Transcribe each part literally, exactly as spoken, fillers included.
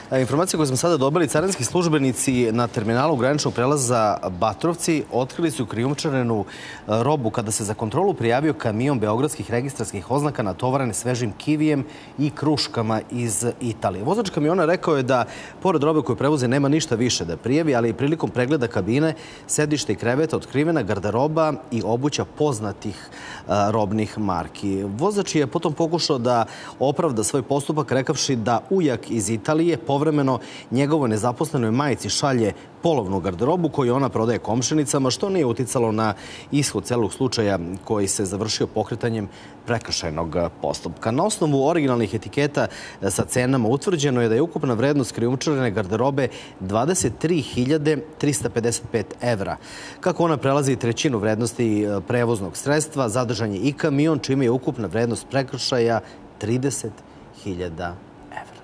Informacije koje smo sada dobili, carinski službenici na terminalu graničnog prelaza Batrovci otkrili su krijumčarenu robu kada se za kontrolu prijavio kamion beogradskih registarskih oznaka natovarene svežim kivijem i kruškama iz Italije. Vozač kamiona rekao je da, pored robe koju prevoze, nema ništa više da prijavi, ali i prilikom pregleda kabine, sedište i kreveta otkrivena garderoba i obuća poznatih robnih marki. Vozač je potom pokušao da opravda svoj postupak rekavši da ujak iz Italije povremeno njegovoj nezaposlenoj majici šalje polovnu garderobu koju ona prodaje komšinicama, što nije uticalo na ishod celog slučaja koji se završio pokretanjem prekršajnog postupka. Na osnovu originalnih etiketa sa cenama utvrđeno je da je ukupna vrednost krijumčarene garderobe dvadeset tri hiljade trista pedeset pet evra. Kako ona prelazi trećinu vrednosti prevoznog sredstva, zadržan je i kamion, čime je ukupna vrednost prekršaja trideset hiljada evra.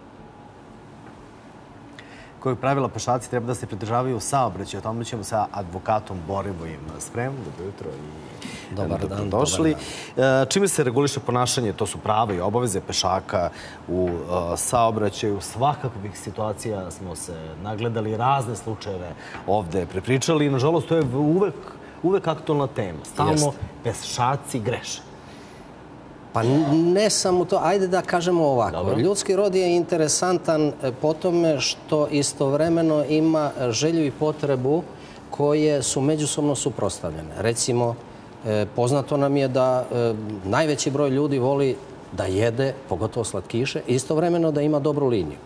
Koji pravila pešaci treba da se pridržavaju saobraćaja. O tome ćemo sa advokatom Borivojim Spremom. Dobro jutro i dobar dan. Došli. Čime se reguliše ponašanje? To su prava i obaveze pešaka u saobraćaju. Svakakvih situacija smo se nagledali, razne slučajeve ovde prepričali. Nažalost, to je uvek, uvek aktualna tema. Stalno pešaci greše. Pa ne samo to, ajde da kažemo ovako. Dobro. Ljudski rod je interesantan po tome što istovremeno ima želju i potrebu koje su međusobno suprotstavljene. Recimo, poznato nam je da najveći broj ljudi voli da jede, pogotovo slatkiše, istovremeno da ima dobru liniju.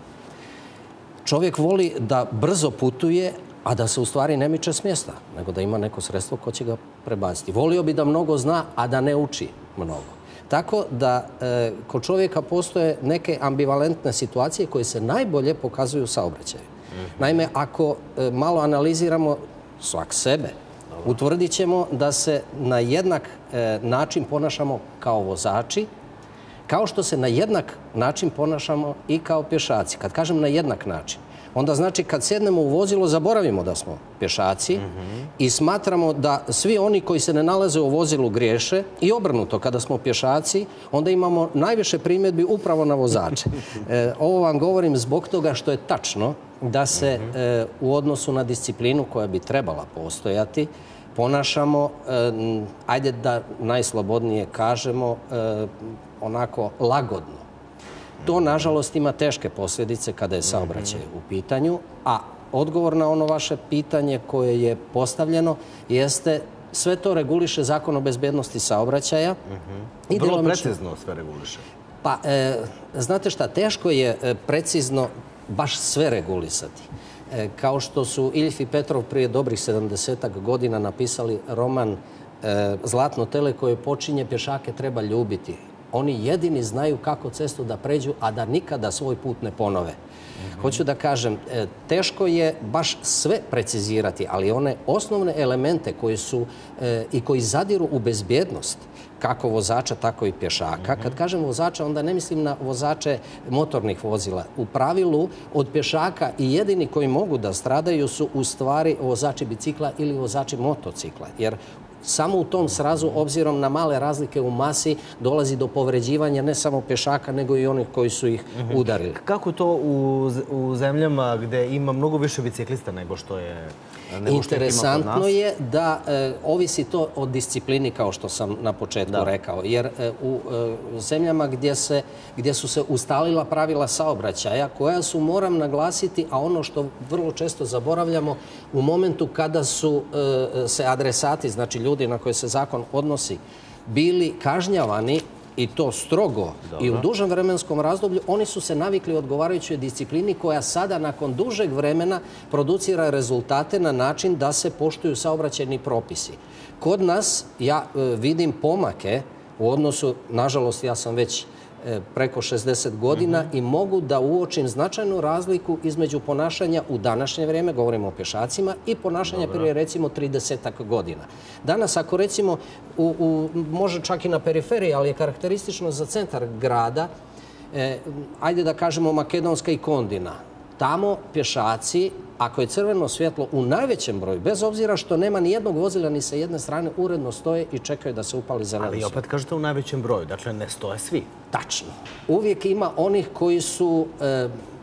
Čovjek voli da brzo putuje, a da se u stvari ne miče s mjesta, nego da ima neko sredstvo ko će ga prebaciti. Volio bi da mnogo zna, a da ne uči mnogo. Tako da e, kod čovjeka postoje neke ambivalentne situacije koje se najbolje pokazuju u saobraćaju. Mm-hmm. Naime, ako e, malo analiziramo svak sebe, Dobro. utvrdit ćemo da se na jednak e, način ponašamo kao vozači, kao što se na jednak način ponašamo i kao pješaci. Kad kažem na jednak način, onda znači kad sjednemo u vozilo zaboravimo da smo pješaci mm-hmm. i smatramo da svi oni koji se ne nalaze u vozilu griješe i obrnuto, kada smo pješaci, onda imamo najviše primjedbi upravo na vozače. E, ovo vam govorim zbog toga što je tačno da se mm-hmm. e, u odnosu na disciplinu koja bi trebala postojati ponašamo, e, ajde da najslobodnije kažemo, e, onako lagodno. To, nažalost, ima teške posljedice kada je saobraćaj u pitanju, a odgovor na ono vaše pitanje koje je postavljeno jeste sve to reguliše Zakon o bezbednosti saobraćaja. I vrlo precizno sve reguliše. Pa, e, znate šta, teško je e, precizno baš sve regulisati. E, kao što su Iljf i Petrov prije dobrih sedamdesetak godina napisali roman e, Zlatno tele koje počinje pješake treba ljubiti. Oni jedini znaju kako cestu da pređu, a da nikada svoj put ne ponove. Mm-hmm. Hoću da kažem, teško je baš sve precizirati, ali one osnovne elemente koji su e, i koji zadiru u bezbjednost, kako vozača, tako i pješaka. Mm-hmm. Kad kažem vozača, onda ne mislim na vozače motornih vozila. U pravilu, od pješaka i jedini koji mogu da stradaju su u stvari vozači bicikla ili vozači motocikla. Jer samo u tom srazu, obzirom na male razlike u masi, dolazi do povređivanja ne samo pješaka, nego i onih koji su ih udarili. Kako to u, u zemljama gde ima mnogo više biciklista nego što je... Interesantno je da e, ovisi to o disciplini, kao što sam na početku da. rekao. Jer e, u e, zemljama gdje, se, gdje su se ustalila pravila saobraćaja, koja su, moram naglasiti, a ono što vrlo često zaboravljamo, u momentu kada su e, se adresati, znači ljudi na koje se zakon odnosi, bili kažnjavani, i to strogo Dobro. i u dužem vremenskom razdoblju, oni su se navikli odgovarajućoj disciplini koja sada nakon dužeg vremena producira rezultate na način da se poštuju saobraćajni propisi. Kod nas ja e, vidim pomake u odnosu, nažalost ja sam već e, preko šezdeset godina mm-hmm. i mogu da uočim značajnu razliku između ponašanja u današnje vrijeme, govorimo o pješacima, i ponašanja Dobro. prije recimo tridesetak godina. Danas ako recimo, u, u, može čak i na periferiji, ali je karakteristično za centar grada, e, ajde da kažemo Makedonska i Kondina, tamo pješaci, ako je crveno svjetlo u najvećem broju, bez obzira što nema ni jednog vozila ni sa jedne strane, uredno stoje i čekaju da se upali zeleno svjetlo. Ali opet kažete u najvećem broju, dakle ne stoje svi. Tačno. Uvijek ima onih koji su e,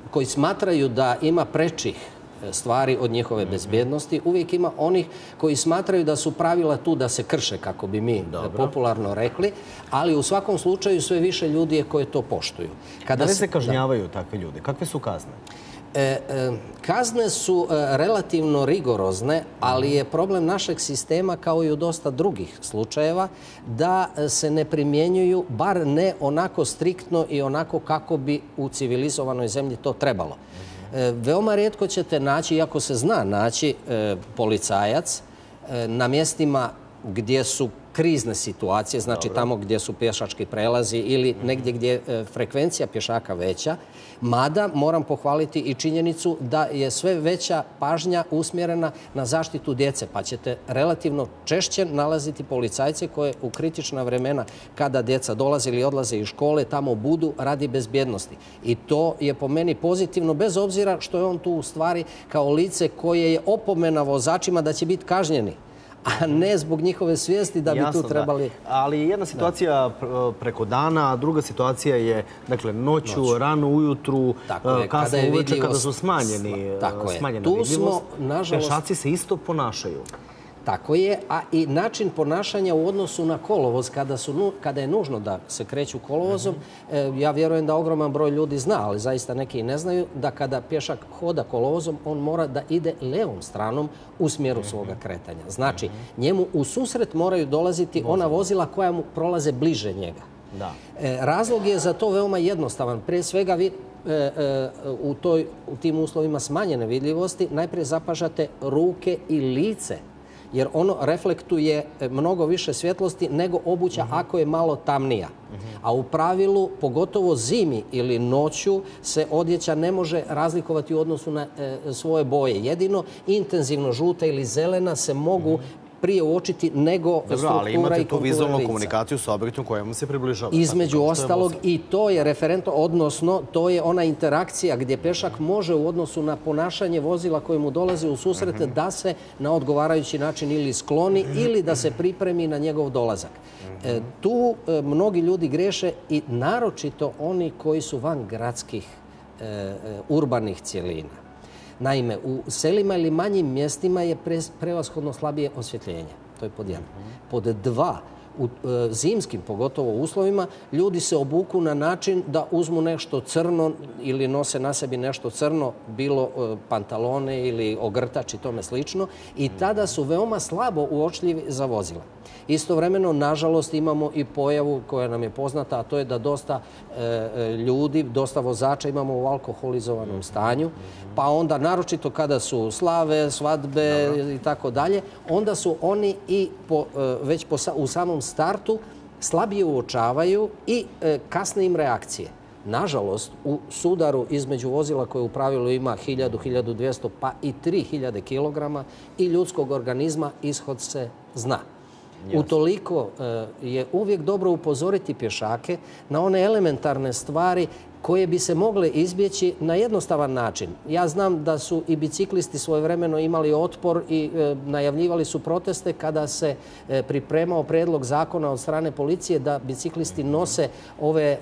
koji smatraju da ima prečih stvari od njihove bezbjednosti. Uvijek ima onih koji smatraju da su pravila tu da se krše, kako bi mi popularno rekli, ali u svakom slučaju sve više ljudi je koje to poštuju. Da li se kažnjavaju takve ljude? Kakve su kazne? Kazne su relativno rigorozne, ali je problem našeg sistema, kao i u dosta drugih slučajeva, da se ne primjenjuju, bar ne onako striktno i onako kako bi u civilizovanoj zemlji to trebalo. Veoma rijetko ćete naći, iako se zna naći, policajac na mjestima gdje su krizne situacije, znači tamo gdje su pješački prelazi ili negdje gdje je frekvencija pješaka veća. Mada moram pohvaliti i činjenicu da je sve veća pažnja usmjerena na zaštitu djece, pa ćete relativno češće nalaziti policajce koje u kritična vremena, kada djeca dolaze ili odlaze iz škole, tamo budu radi bezbjednosti. I to je po meni pozitivno, bez obzira što je on tu u stvari kao lice koje je opomena vozačima da će biti kažnjeni, a ne zbog njihove svijesti da bi tu trebali... Ali jedna situacija preko dana, a druga situacija je noću, rano ujutru, kasno uveče, kada su smanjena vidljivost. Pješaci se isto ponašaju. Tako je, a i način ponašanja u odnosu na kolovoz, kada je nužno da se kreću kolovozom, ja vjerujem da ogroman broj ljudi zna, ali zaista neki i ne znaju, da kada pješak hoda kolovozom, on mora da ide levom stranom u smjeru svoga kretanja. Znači, njemu u susret moraju dolaziti ona vozila koja mu prolaze bliže njega. Razlog je za to veoma jednostavan. Prije svega, vi u tim uslovima smanjene vidljivosti najprije zapažate ruke i lice, jer ono reflektuje mnogo više svjetlosti nego obuća ako je malo tamnija. A u pravilu, pogotovo zimi ili noću, se odjeća ne može razlikovati u odnosu na svoje boje. Jedino intenzivno žuta ili zelena se mogu prije uočiti nego struktura i kontura lica. Ali imate tu vizualnu komunikaciju sa objektom kojemu se približava. Između ostalog, i to je referentno, odnosno to je ona interakcija gdje pješak može u odnosu na ponašanje vozila koje mu dolaze u susret da se na odgovarajući način ili skloni ili da se pripremi na njegov dolazak. Tu mnogi ljudi greše i naročito oni koji su van gradskih urbanih cjelina. Naime, u selima ili manjim mjestima je prevashodno slabije osvjetljenje. To je pod jedan. Pod dva, u zimskim, pogotovo uslovima, ljudi se obuku na način da uzmu nešto crno ili nose na sebi nešto crno, bilo pantalone ili ogrtač i tome slično, i tada su veoma slabo uočljivi za vozila. Istovremeno, nažalost, imamo i pojavu koja nam je poznata, a to je da dosta ljudi, dosta vozača imamo u alkoholizovanom stanju, pa onda, naročito kada su slave, svadbe i tako dalje, onda su oni i već u samom startu slabije uočavaju i kasne im reakcije. Nažalost, u sudaru između vozila koje u pravilu ima hiljadu, hiljadu dvjesto pa i tri hiljade kilograma i ljudskog organizma, ishod se zna. Utoliko je uvijek dobro upozoriti pješake na one elementarne stvari koje bi se mogle izbjeći na jednostavan način. Ja znam da su i biciklisti svojevremeno imali otpor i najavljivali su proteste kada se pripremao predlog zakona od strane policije da biciklisti nose ove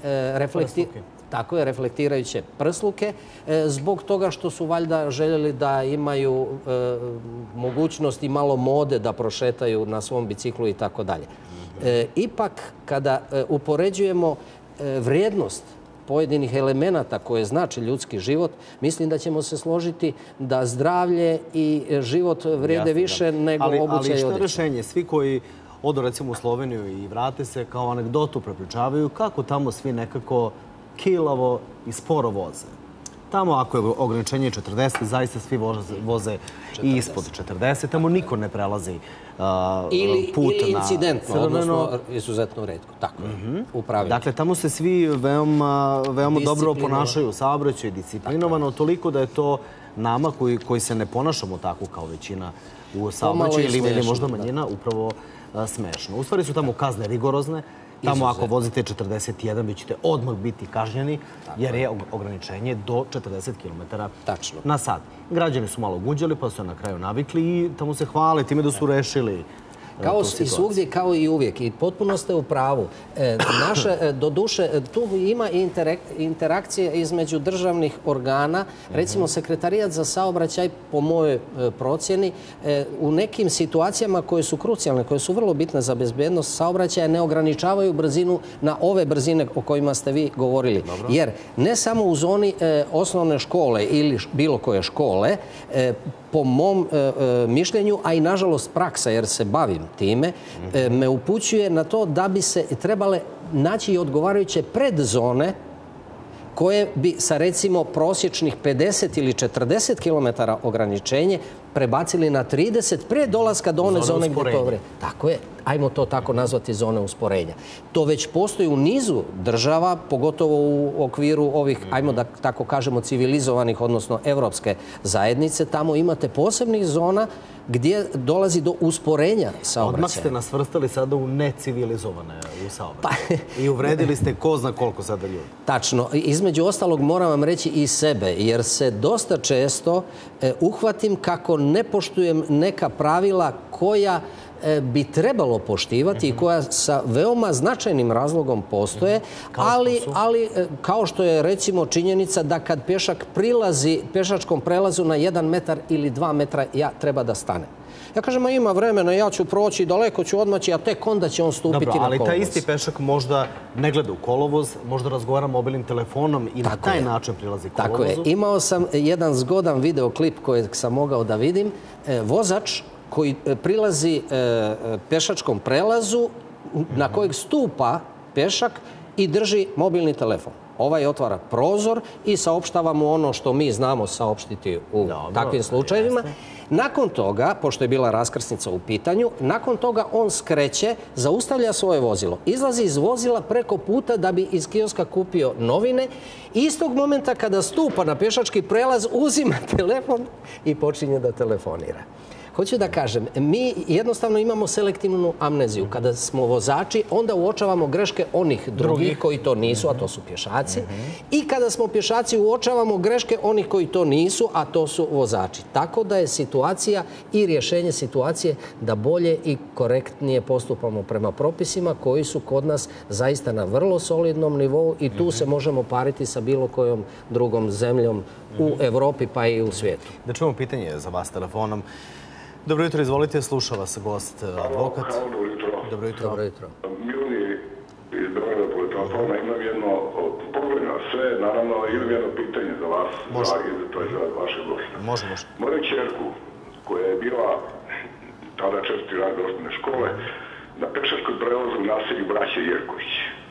tako je, reflektirajuće prsluke, zbog toga što su valjda željeli da imaju mogućnost i malo mode da prošetaju na svom biciklu i tako dalje. Ipak, kada upoređujemo vrijednost pojedinih elemenata koje znači ljudski život, mislim da ćemo se složiti da zdravlje i život vrijede više nego obuća i odjeća. Ali što je rješenje? Svi koji odu recimo u Sloveniju i vrate se, kao anegdotu prepričavaju kako tamo svi nekako kilavo i sporo voze. Tamo ako je ograničenje četrdeset, zaista svi voze i ispod četrdeset. Tamo niko ne prelazi put na... Ili incidentno, odnosno izuzetno retko. Tako je, u pravilu. Dakle, tamo se svi veoma dobro ponašaju u saobraćaju, disciplinovano, toliko da je to nama koji se ne ponašamo tako kao većina u saobraćaju ili možda manjina, upravo smešno. U stvari su tamo kazne rigorozne. Tamo ako vozite četrdeset jedan, vi ćete odmah biti kažnjeni, jer je ograničenje do četrdeset kilometara na sat. Građani su malo gunđali, pa su se na kraju navikli i tamo se hvale time da su rešili Kao i svugdje, kao i uvijek. I potpuno ste u pravu. Naše, do duše, tu ima interakcija između državnih organa. Recimo, Sekretarijat za saobraćaj, po mojoj procjeni, u nekim situacijama koje su krucijalne, koje su vrlo bitne za bezbednost saobraćaja, ne ograničavaju brzinu na ove brzine o kojima ste vi govorili. Jer ne samo u zoni osnovne škole ili bilo koje škole, po mom mišljenju, a i nažalost praksa, jer se bavim time, me upućuje na to da bi se trebale naći i odgovarajuće predzone koje bi sa recimo prosječnih pedeset ili četrdeset kilometara ograničenje prebacili na trideset pre dolaska do one zone gdje to vre. Tako je. Ajmo to tako nazvati zone usporenja. To već postoji u nizu država, pogotovo u okviru ovih, ajmo da tako kažemo, civilizovanih, odnosno evropske zajednice. Tamo imate posebnih zona gdje dolazi do usporenja saobraćaja. Odmah ste nas vrstali sada u necivilizovane u saobraćaju. I uvredili ste ko zna koliko sada ljudi. Tačno. Između ostalog moram vam reći i sebe, jer se dosta često uhvatim kako ne poštujem neka pravila koja bi trebalo poštivati i koja sa veoma značajnim razlogom postoje, ali, ali kao što je recimo činjenica da kad pješak prilazi pješačkom prelazu na jedan metar ili dva metra, ja treba da stane. Ja kažem, ima vremena, ja ću proći, daleko ću odmaći, a tek onda će on stupiti na kolovoz. Dobro, ali taj isti pešak možda ne gleda u kolovoz, možda razgovara mobilnim telefonom i na taj način prilazi kolovozu. Tako je. Imao sam jedan zgodan videoklip kojeg sam mogao da vidim. Vozač koji prilazi pešačkom prelazu na kojeg stupa pešak i drži mobilni telefon. Ovaj otvara prozor i saopštava mu ono što mi znamo saopštiti u takvim slučajevima. Nakon toga, pošto je bila raskrsnica u pitanju, nakon toga on skreće, zaustavlja svoje vozilo, izlazi iz vozila preko puta da bi iz kioska kupio novine. Istog momenta kada stupa na pješački prelaz, uzima telefon i počinje da telefonira. Hoću da kažem, mi jednostavno imamo selektivnu amneziju. Kada smo vozači, onda uočavamo greške onih drugih koji to nisu, a to su pješaci. I kada smo pješaci, uočavamo greške onih koji to nisu, a to su vozači. Tako da je situacija i rješenje situacije da bolje i korektnije postupamo prema propisima koji su kod nas zaista na vrlo solidnom nivou i tu se možemo pariti sa bilo kojom drugom zemljom u Evropi pa i u svijetu. Da čujemo pitanje za vas telefonom. Dobro jutro, izvolite, sluša vas gost, advokat. Dobro jutro. Dobro jutro. Dobro jutro. Miluni iz Beograda po telefona, imam jedno, pogleda sve, naravno, imam jedno pitanje za vas, dragi, to je za vaše goste. Može, može. Moju čerku, koja je bila tada četvrti rad osnovne škole, na pešačkom prelazu u naselju braće Jerković.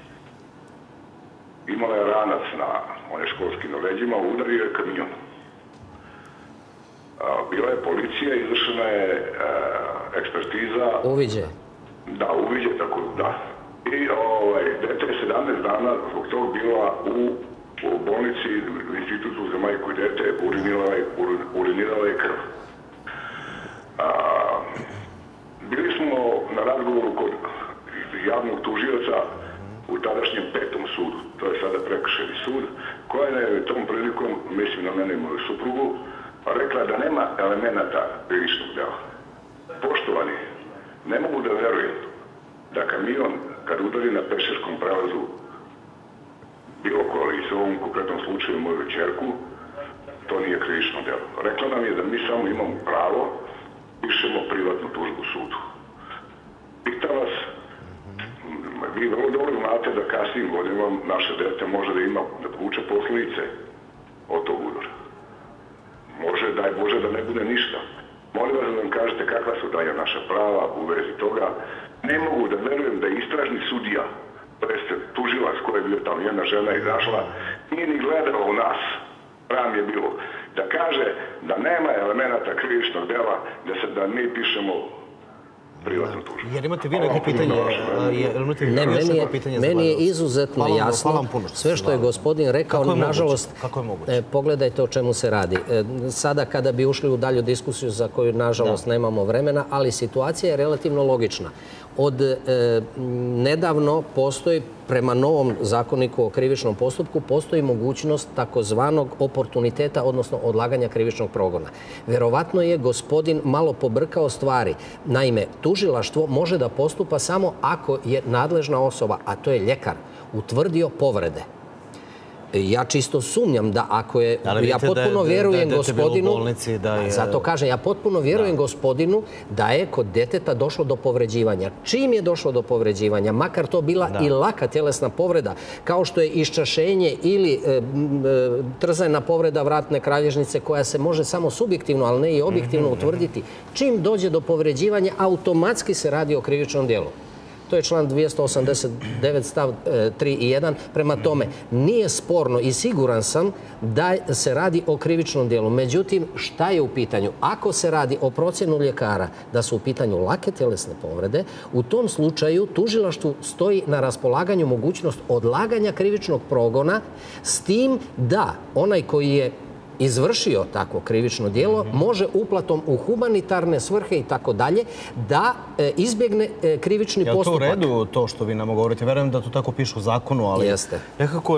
Imala je ranac na one školskim leđima, udario je kamion. Bila je policija, izvršena je ekspertiza. Uviđe. Da, uviđe, tako da. I ovaj, dete je sedamnaest dana zbog toga bila u, u bolnici, u institutu za majku i dete, urinirala je, urinirala je krv. A, bili smo na razgovoru kod javnog tužioca u tadašnjem petom sudu, to je sada prekršajni sud, koja je tom prilikom, mislim na mene i moju suprugu, rekla da nema elemenata krivičnog dela. Poštovani, ne mogu da verujem da kamion, kad udari na pešačkom prelazu, bilo koji u ovom konkretnom slučaju moju čerku, to nije krivično delo. Rekla nam je da mi samo imamo pravo, pišemo privatnu tužbu sudu. Pitam vas, vi vrlo dobro znate da kasnijim godinama naše dete može da ima, da vuče posljedice od tog udara. Može, daj Bože, da ne bude ništa. Molim vas da nam kažete kakva su dalje naša prava u vezi toga. Ne mogu da verujem da je istražni sudija, preste tužilac koja je bio tamo jedna žena izašla, nije ni gledala u nas, ram je bilo, da kaže da nema elemenata krivičnog dela, da se da mi pišemo privatnu tužbu. Jer imate vi neko pitanje? Ne, meni je, meni je izuzetno jasno sve što je gospodin rekao. Nažalost, pogledajte o čemu se radi. Sada kada bi ušli u dalju diskusiju za koju nažalost nemamo vremena, ali situacija je relativno logična. Od nedavno postoji, prema novom zakoniku o krivičnom postupku, postoji mogućnost takozvanog oportuniteta, odnosno odlaganja krivičnog progona. Verovatno je gospodin malo pobrkao stvari. Naime, tu tužilaštvo može da postupa samo ako je nadležna osoba, a to je ljekar, utvrdio povrede. Ja čisto sumnjam da ako je... Ja potpuno vjerujem gospodinu... Zato kažem, ja potpuno vjerujem gospodinu da je kod deteta došlo do povređivanja. Čim je došlo do povređivanja, makar to bila i laka tjelesna povreda, kao što je iščašenje ili trzajna povreda vratne kralježnice koja se može samo subjektivno, ali ne i objektivno utvrditi, čim dođe do povređivanja, automatski se radi o krivičnom djelu. To je član dvjesto osamdeset devet stav tri i jedan. Prema tome, nije sporno i siguran sam da se radi o krivičnom djelu. Međutim, šta je u pitanju? Ako se radi o procjenu ljekara da su u pitanju lake tjelesne povrede, u tom slučaju tužilaštvu stoji na raspolaganju mogućnost odlaganja krivičnog progona s tim da onaj koji je izvršio takvo krivično djelo, može uplatom u humanitarne svrhe i tako dalje da izbjegne krivični postupak. Je li to u redu to što vi nam govorite? Verujem da to tako piše u zakonu, ali nekako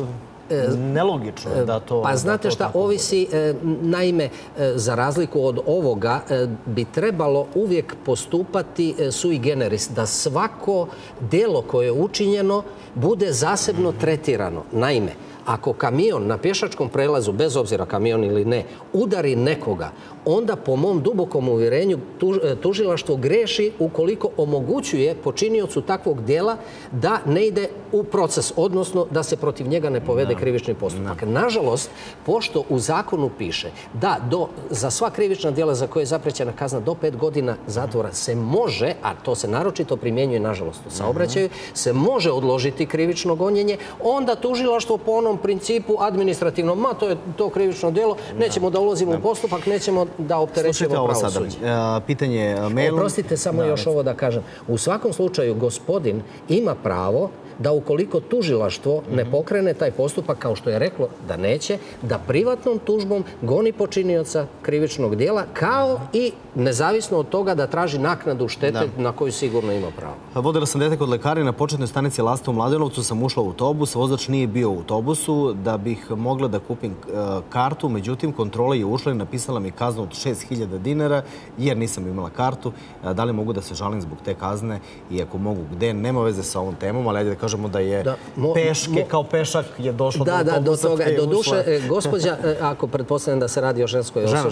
nelogično da to... Pa znate šta, ovisi, naime, za razliku od ovoga, bi trebalo uvijek postupati sui generis, da svako djelo koje je učinjeno bude zasebno tretirano. Naime, ako kamion na pješačkom prelazu, bez obzira kamion ili ne, udari nekoga, onda po mom dubokom uvjerenju tužilaštvo greši ukoliko omogućuje počiniocu takvog djela da ne ide u proces, odnosno da se protiv njega ne povede krivični postupak. Nažalost, pošto u zakonu piše da za sva krivična djela za koje je zapriječena kazna do pet godina zatvora se može, a to se naročito primjenjuje, nažalost, u saobraćaju, se može odložiti krivično gonjenje, onda tužilaštvo po onom principu administrativnom, ma to je to krivično djelo, nećemo da ulazimo u postupak, nećemo da opterećujemo pravosuđe. Pitanje mailom... Oprostite, samo još ovo da kažem. U svakom slučaju, gospodin ima pravo da ukoliko tužilaštvo ne pokrene taj postupak, kao što je reklo da neće, da privatnom tužbom goni počinioca krivičnog djela, kao i nezavisno od toga da traži naknadu štete na koju sigurno ima pravo. Vodila sam dete kod lekara i na početnoj stanici Lasta u Mladenovcu sam ušla u autobus, vozač nije bio u autobusu da bih mogla da kupim kartu, međutim kontrola je ušla i napisala mi kaznu od šest hiljada dinara jer nisam imala kartu. Da li mogu da se žalim zbog te kazne i ako mogu gde, nema veze sa ovom temom, ali ajde da kažemo da je peške, kao pešak je došlo do autobusa. Da, do toga. Do duše, gospođa, ako pretpostavljam da se radi o ženskoj osobi,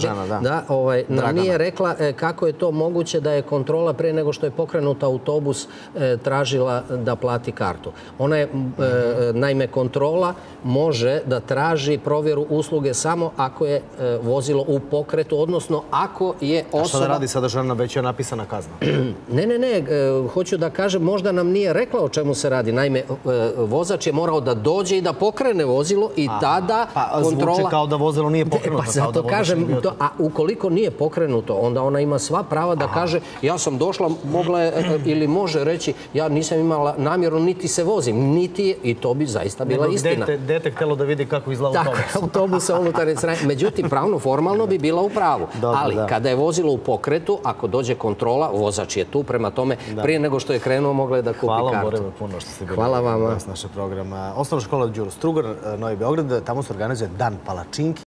nam nije rekla kako je to moguće da je kontrola pre nego što je pokrenut autobus tražila da plati kartu. Ona je, naime, kontrola može da traži provjeru usluge samo ako je vozilo u pokretu, odnosno ako je osoba... A šta da radi sada žena, već je napisana kazna? Ne, ne, ne. Hoću da kažem, možda nam nije rekla o čemu se radi. Naime, vozač je morao da dođe i da pokrene vozilo i tada kontrola... Zvuči kao da vozilo nije pokrenuto. Pa zato kažem, a ukoliko nije pokrenuto, onda ona ima sva prava da kaže ja sam došla, mogla je ili može reći ja nisam imala namjeru, niti se vozim, niti i to bi zaista bila istina. Dete htjelo da vidi kako izgleda autobus. Tako, autobus unutarnje strane. Međutim, pravno, formalno bi bila u pravu. Ali kada je vozilo u pokretu, ako dođe kontrola, vozač je tu, prema tome, prije nego što je krenuo, mogla je da kupi kartu. Hvala vam puno što ste bili Hvala vama. Naša programa. Osnovna škola Đuro Strugar, Novi Beograd, tamo se organizuje Dan palačinki.